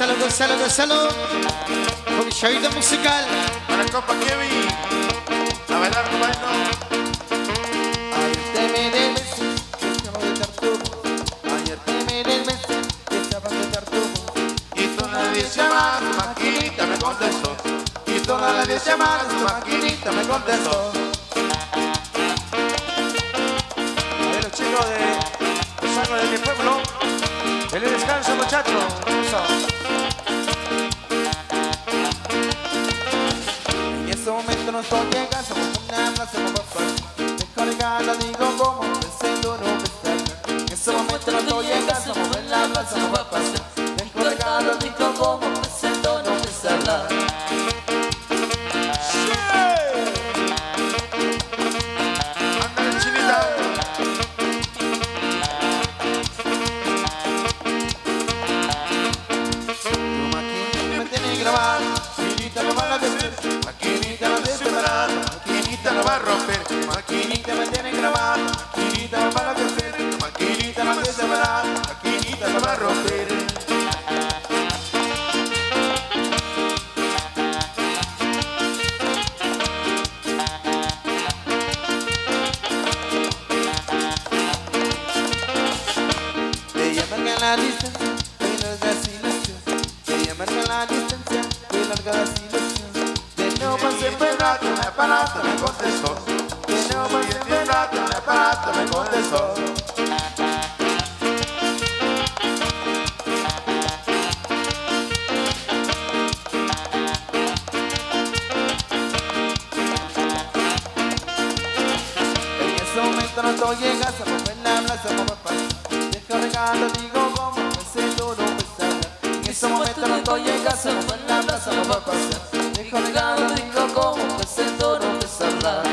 gózalo, gózalo, gózalo. Con chavito musical. Para el compa Kevin. A bailar, bueno. Ayer te miré el beso, que estaba de tartugo. Ayer te miré el beso, que estaba de tartugo. Y todas las 10 llamadas, tu maquinita me contestó. Y todas las 10 llamadas, tu maquinita me contestó. De los chicos de Sangre de mi pueblo. Feliz descanso, muchachos. En ese momento no estoy llegando, una plaza como papá. Dejo regalo, digo como pensando no pensar. En ese momento no estoy llegando, como en la plaza como papá. Dejo regalo, digo como pensando no pensarla. Ándale, chinita. Tu maquinita me tiene grabado, maquinita no va a desver, maquinita no desvelar, Maquinita no va a romper. maquinita me tiene grabado, maquinita no va a desver, maquinita no desvelar, maquinita no va a romper. Ella marca la distancia, y larga silencio. Ella marca la distancia, y larga silencio. De no más en verdad, El aparato me contestó. de no más en verdad, El aparato me contestó. en ese momento no estoy llegando, como en la plaza como papá. Dejo regalo, digo como pensando no pensarla. En ese momento no estoy llegando, como en la plaza como papá. Dejo regalo, digo como pensando no pensarla.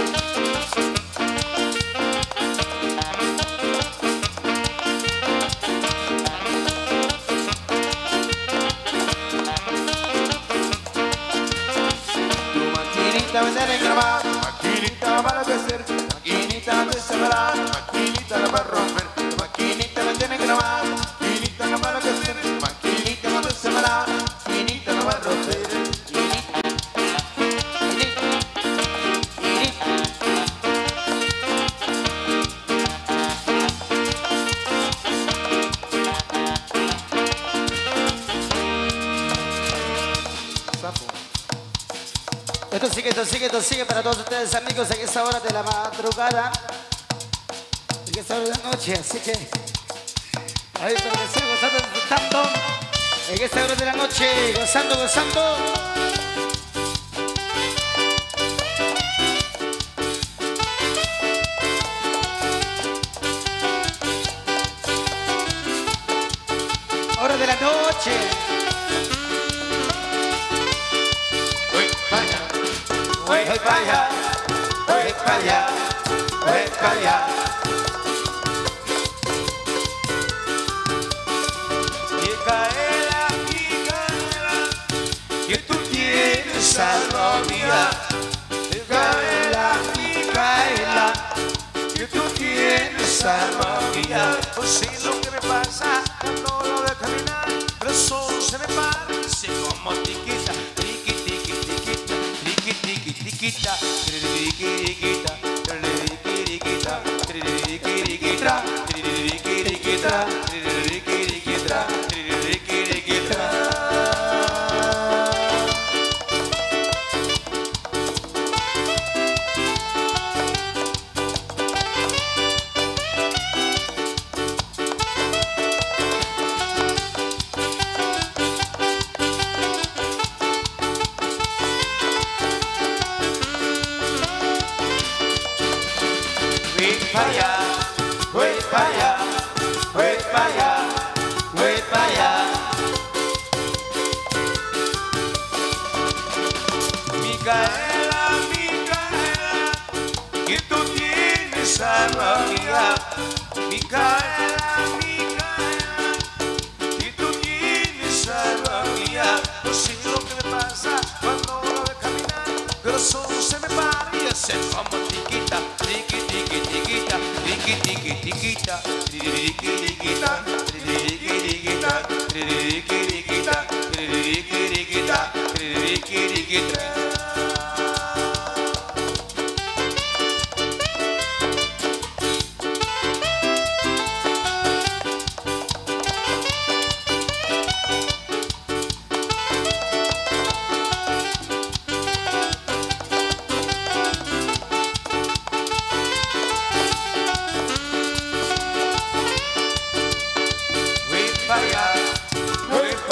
Tu maquinita me tiene grabado, maquinita va a crecer, maquinita no te separar, maquinita no va a romper, tu maquinita me tiene grabado, maquinita no va a crecer, maquinita no te separar, maquinita no va a romper. Esto sigue para todos ustedes, amigos, en esta hora de la madrugada, en esta hora de la noche, así que ahí para que sigan gozando, disfrutando en esta hora de la noche, gozando, gozando. Hora de la noche. Voy para allá. Voy para allá, voy para allá, voy para allá. Micaela, Micaela, que tú tienes alma mía. Micaela, Micaela, que tú tienes alma mía. No sé lo que me pasa cuando lo veo caminar, pero solo se me parece como tiquita, tiqui, tiqui, tiquita, tiqui, tiqui, tiquita, tiquita, tiquita, tiquita, tiquita, Voy para allá, voy para allá, voy para allá, voy para allá. Micaela, Micaela, que tú tienes alma mía. Micaela, Micaela, que tú tienes alma mía. No sé lo que me pasa cuando lo veo caminar, pero solo se me parece como tiquita, tiqui, tiqui, tiquita, tiqui, tiqui, tiquita, tiqui, tiquita, tiqui, tiquita, tiqui, tiquita.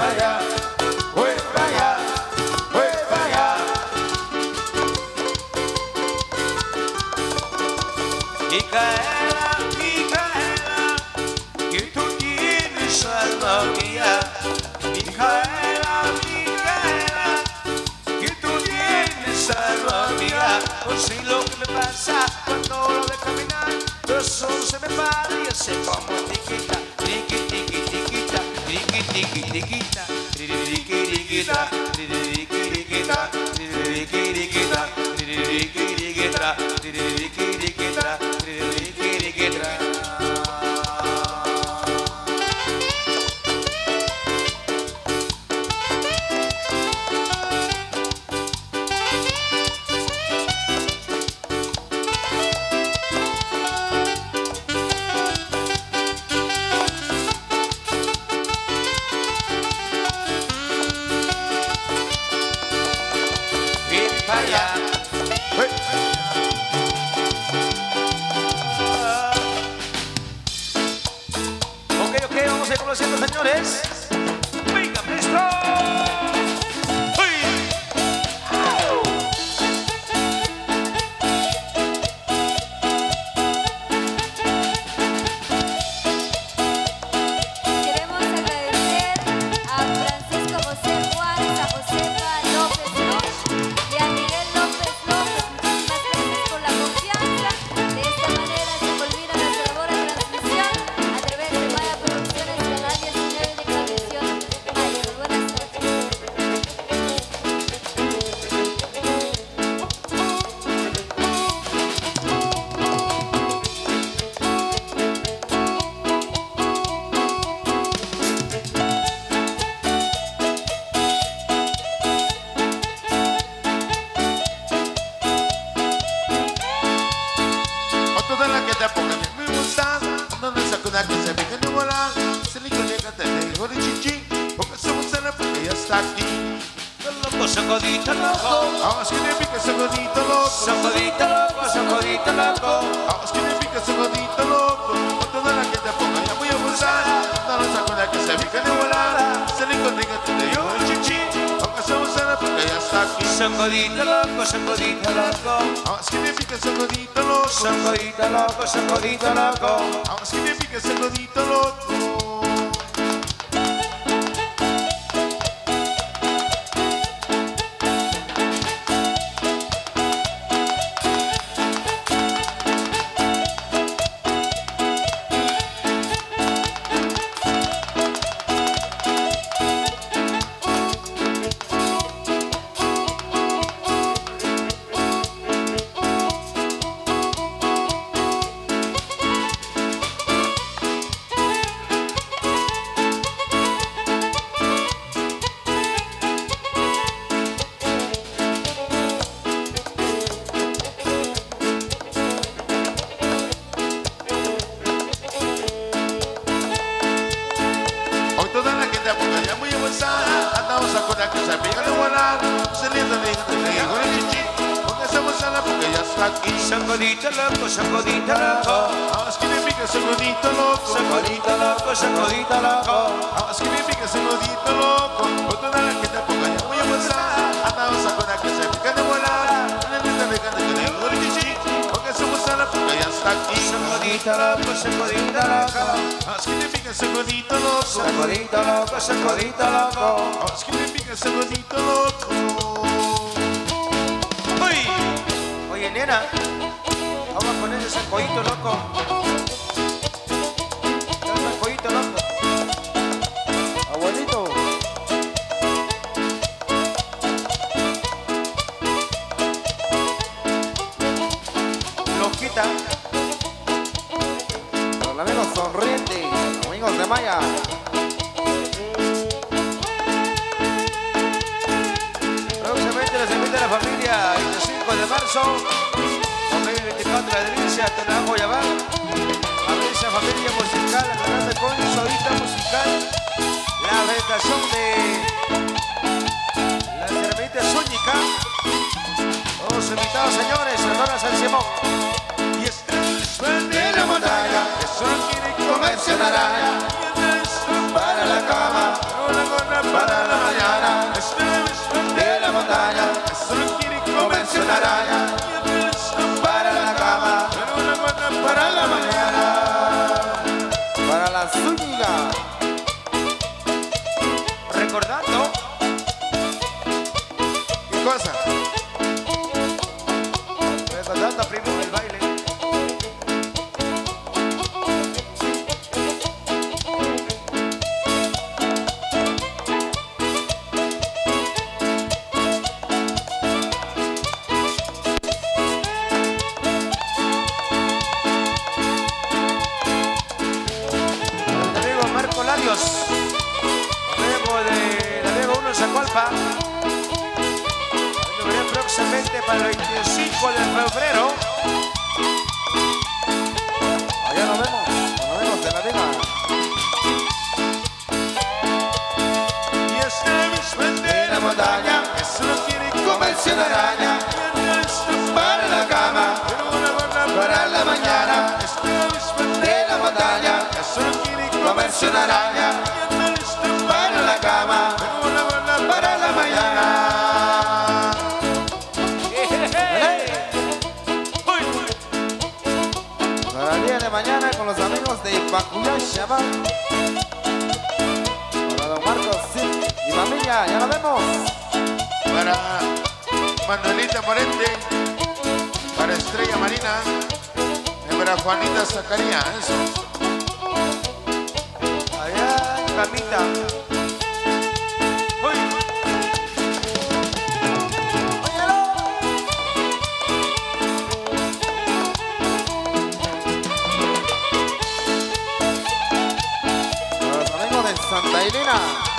para allá, voy para allá, voy para allá. Micaela, Micaela, que tú tienes alma mía. Micaela, Micaela, que tú tienes alma mía. No sé lo que me pasa cuando lo de caminar, los ojos se me paran y hace como tiquita, tiqui, tiqui, tiquita, tiqui, tiqui, tiquita, tiqui, tiquita, tiqui, tiquita, tiqui, tiquita, tiqui, tiquita, tiqui, tiquita. Ok, vamos a ir conociendo, señores. Venga, maestro. Queremos agradecer a Francisco José Juárez, a Josefa López Luz y a Miguel López López. Muchísimas gracias por la confianza. De esta manera se culmina nuestra labor de transmisión a través de Maya Producciones, Canal 19 de Transmisión. Adiós, buenas noches. Otro de la que te ponga de mi gusta, donde saco una que se ve que no vola, se le llega te digo de chichi, porque somos en la porque ya está aquí. Loco, sacodito, loco. Vamos que me pica ese bonito loco, Sacodito, loco, sacodito, loco. vamos que me pica ese bonito loco. Otro de la que te ponga ya voy a abusar, donde saco una que se ve que no vola, se le te digo de chichi, porque somos en la porque ya está aquí. Sacodito, loco, sacodito, loco. Vamos que me pica ese bonito loco, Sacodito, loco, sacodito, loco. vamos que me pica ese bonito loco. Hoy toda la gente apunta ya muy avanzada, andamos a correr que se pega de volar, saliendo de hijo de chichi, porque estamos a la porque ya está aquí. Sacodito, loco, sacodito, loco. Vamos que me pica ese bonito loco, Sacodito, loco, sacodito, loco. vamos que me pica ese bonito loco. Hoy toda la gente apunta ya muy avanzada, andamos a correr que se pega de volar, saliendo de hijo de chichi, porque estamos a la porque ya está aquí. Sacodito, loco, sacodito, loco. Vamos que me pica ese bonito loco, Sacodito, loco, sacodito, loco. vamos que me pica ese bonito loco. Uy. Oye, nena, vamos a poner ese sacodito, loco. El sacodito, loco. Abuelito. Loquita. Los amigos sonrientes, amigos de Maya. Próximamente les invita a la familia el 5 de marzo 2024 de Delicia, Tenajo Yabal. Aprecia familia musical, la grande con solita musical. La presentación de la cervita Zúñiga. Todos invitados, señores, a Dona San Simón. Y está el suelo de la montaña, que solo quiere comerse una araña. Y el resto para la cama, una gorra para la mañana. Esta vez de la montaña, solo quiere comerse una araña. Para la cama, pero una buena para la mañana. Para la Zúñiga. Recordando. ¿Qué cosa? Recordando, primo, el baile. Luego de 1 Zacualpa. Lo veré próximamente para el 25 de febrero. Allá nos vemos de la Vega. Y esta misma de la montaña, que solo quiere comerse una araña. Para la cama, pero una buena para la mañana. Esta misma de la montaña, que solo quiere comerse una araña. Para la cama, pero una buena para la mañana. Para el día de mañana con los amigos de Ipacuyá, Shabal. Para don Marcos, sí, y familia, ya nos vemos. Para Manuelita Morente, para Estrella Marina, y para Juanita Zacarías. Allá en Camita. Para los amigos de Santa Elena.